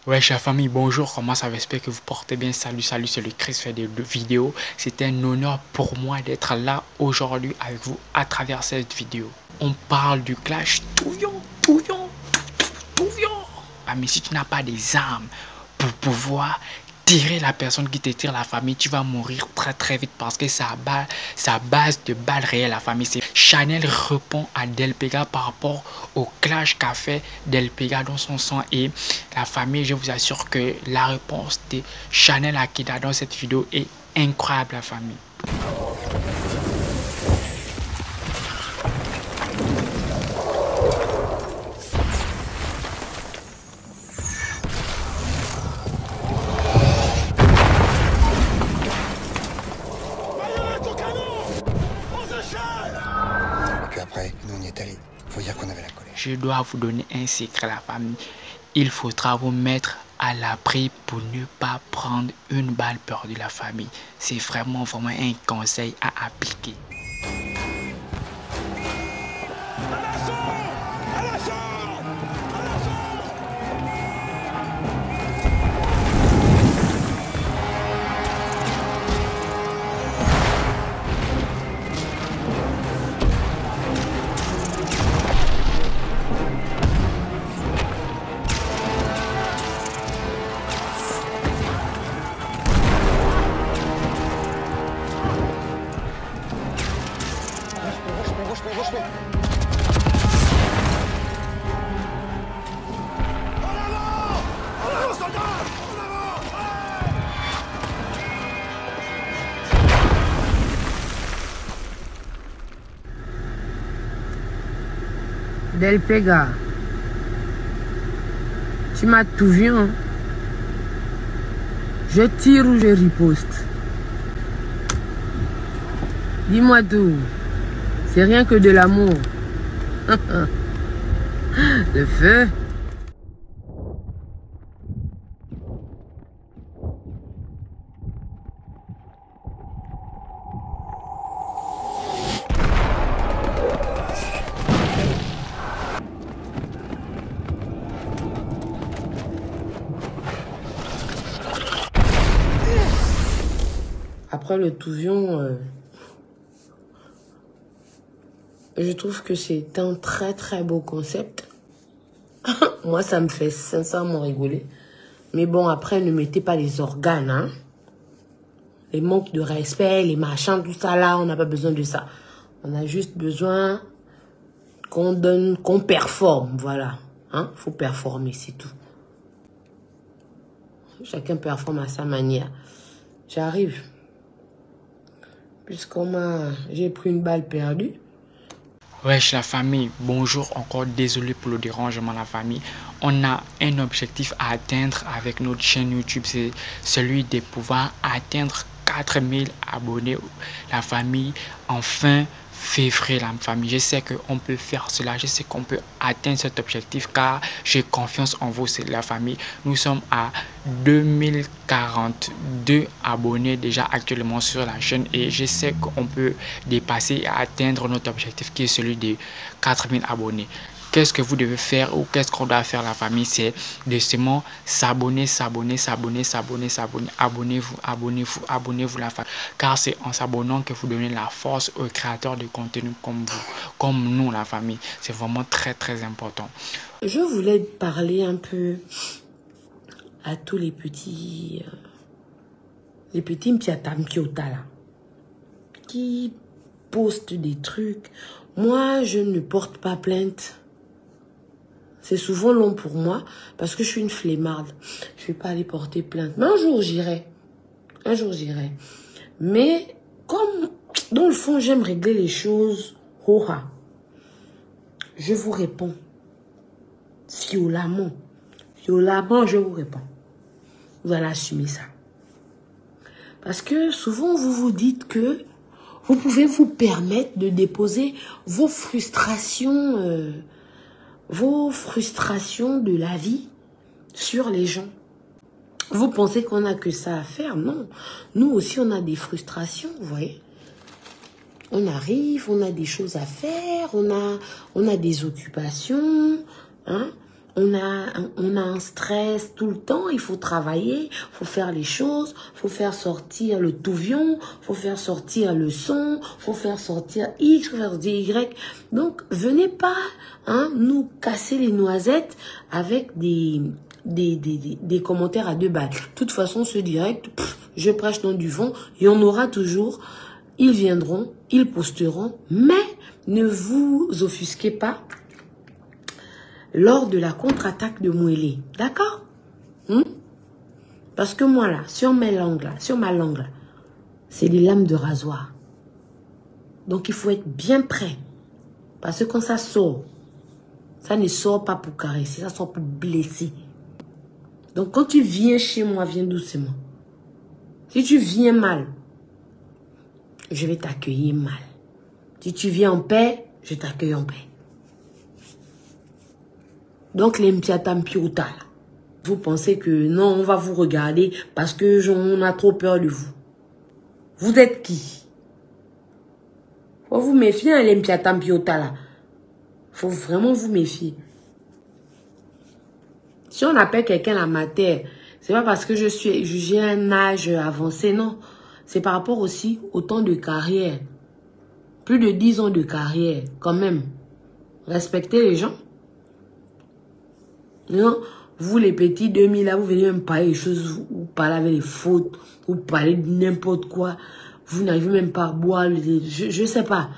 Ouais, chère famille, bonjour, comment ça va? J'espère que vous portez bien. Salut, c'est le Chris fait des vidéos. C'est un honneur pour moi d'être là aujourd'hui avec vous à travers cette vidéo. On parle du clash Touvion. Ah, mais si tu n'as pas des armes pour pouvoir tirer la personne qui te tire la famille, tu vas mourir très vite parce que ça base de balles réelles la famille. Chanel répond à Delpega par rapport au clash qu'a fait Delpega dans son sang et la famille. Je vous assure que la réponse de Chanel Akida dans cette vidéo est incroyable la famille. Après, nous on y est allé. Faut dire qu'on avait la colère. Je dois vous donner un secret la famille. Il faudra vous mettre à l'abri pour ne pas prendre une balle perdue la famille. C'est vraiment un conseil à appliquer. Delpega, tu m'as tout vu, hein? Je tire ou je riposte? Dis-moi tout. C'est rien que de l'amour. Le feu. Après le Touvion, je trouve que c'est un très beau concept. Moi, ça me fait sincèrement rigoler. Mais bon, après, ne mettez pas les organes, hein. Les manques de respect, les machins, tout ça là, on n'a pas besoin de ça. On a juste besoin qu'on performe, voilà. Hein? Faut performer, c'est tout. Chacun performe à sa manière. J'arrive. J'ai pris une balle perdue. Wesh la famille, bonjour encore, désolé pour le dérangement la famille. On a un objectif à atteindre avec notre chaîne YouTube, c'est celui de pouvoir atteindre 4000 abonnés la famille en fin février la famille. Je sais qu'on peut faire cela, je sais qu'on peut atteindre cet objectif car j'ai confiance en vous, c'est la famille. Nous sommes à 2042 abonnés déjà actuellement sur la chaîne et je sais qu'on peut dépasser et atteindre notre objectif qui est celui de 4000 abonnés. Qu'est-ce que vous devez faire ou qu'est-ce qu'on doit faire la famille? C'est de seulement s'abonner, abonnez-vous la famille. Car c'est en s'abonnant que vous donnez la force aux créateurs de contenu comme vous, comme nous la famille. C'est vraiment très important. Je voulais parler un peu à tous les petits mpiatampiota là, qui postent des trucs. Moi, je ne porte pas plainte. C'est souvent long pour moi parce que je suis une flemmarde. Je ne vais pas aller porter plainte. Mais un jour, j'irai. Un jour, j'irai. Mais comme dans le fond, j'aime régler les choses, je vous réponds. Violemment. Violemment, je vous réponds. Vous allez assumer ça. Parce que souvent, vous vous dites que vous pouvez vous permettre de déposer vos frustrations de la vie sur les gens. Vous pensez qu'on n'a que ça à faire? Non. Nous aussi, on a des frustrations, vous voyez. On arrive, on a des choses à faire, on a des occupations, hein. on a un stress tout le temps, il faut travailler, il faut faire les choses, il faut faire sortir le touvion, il faut faire sortir le son, il faut faire sortir X, il faut faire sortir Y. Donc, venez pas nous casser les noisettes avec des commentaires à 2 balles. De toute façon, ce direct, je prêche dans du vent, il y en aura toujours. Ils viendront, ils posteront, mais ne vous offusquez pas lors de la contre-attaque de Mouélé. D'accord? Parce que moi, là, sur ma langue, là, c'est des lames de rasoir. Donc, il faut être bien prêt. Parce que quand ça sort, ça ne sort pas pour caresser, ça sort pour blesser. Donc, quand tu viens chez moi, viens doucement. Si tu viens mal, je vais t'accueillir mal. Si tu viens en paix, je t'accueille en paix. Donc, les mpiatampiota, vous pensez que non, on va vous regarder parce que on a trop peur de vous. Vous êtes qui? Faut vous méfier, les mpiatampiota là. Faut vraiment vous méfier. Si on appelle quelqu'un la matière, c'est pas parce que j'ai un âge avancé, non. C'est par rapport aussi au temps de carrière. Plus de 10 ans de carrière, quand même. Respectez les gens. Non, vous les petits 2000 là, vous venez même parler des choses, vous parlez avec les fautes, vous parlez de n'importe quoi. Vous n'arrivez même pas à boire, je sais pas.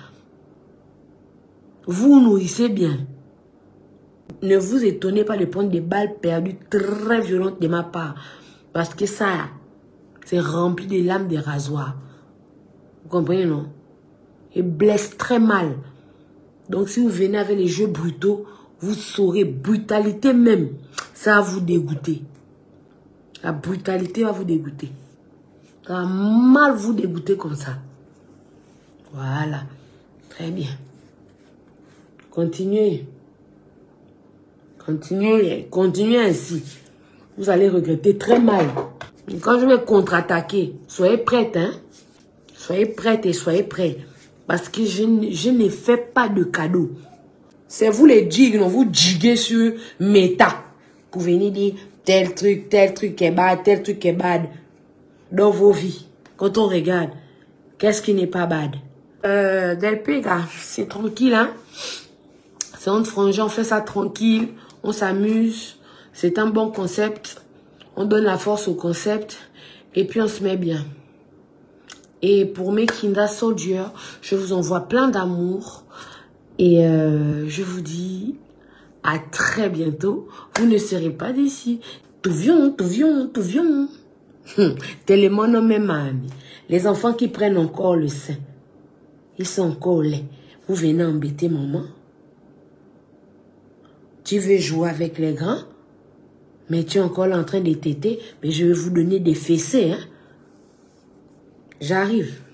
Vous nourrissez bien. Ne vous étonnez pas de prendre des balles perdues très violentes de ma part. Parce que ça, c'est rempli de lames de rasoir. Vous comprenez, non? Et blesse très mal. Donc, si vous venez avec les jeux brutaux, vous saurez, brutalité même, ça va vous dégoûter. La brutalité va vous dégoûter. Ça va mal vous dégoûter comme ça. Voilà. Très bien. Continuez. Continuez ainsi. Vous allez regretter très mal. Quand je vais contre-attaquer, soyez prêts, hein. Soyez prêtes et soyez prêts. Parce que je ne fais pas de cadeaux. C'est vous les jigs, non, vous jiguez sur méta. Vous venez dire tel truc est bad, tel truc est bad. Dans vos vies, quand on regarde, qu'est-ce qui n'est pas bad? Del Pega, c'est tranquille, hein. C'est entre frangins, on fait ça tranquille, on s'amuse. C'est un bon concept. On donne la force au concept. Et puis on se met bien. Et pour mes Kinda Soldiers, je vous envoie plein d'amour. Et je vous dis à très bientôt. Vous ne serez pas d'ici. Tout vion. Tellement nommé mamie. Les enfants qui prennent encore le sein. Ils sont encore laids. Vous venez embêter maman. Tu veux jouer avec les grands? Mais tu es encore là en train de téter. Mais je vais vous donner des fessées, hein. J'arrive.